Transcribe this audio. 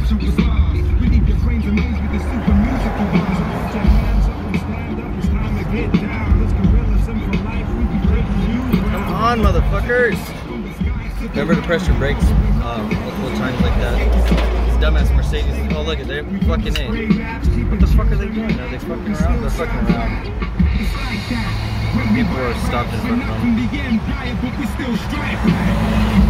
Come on, motherfuckers! Remember to press your brakes multiple times like that. This dumbass Mercedes. Oh, look at they're fucking in. What the fuck are they doing? Are they fucking around? They're fucking around. People are stopped in front of them.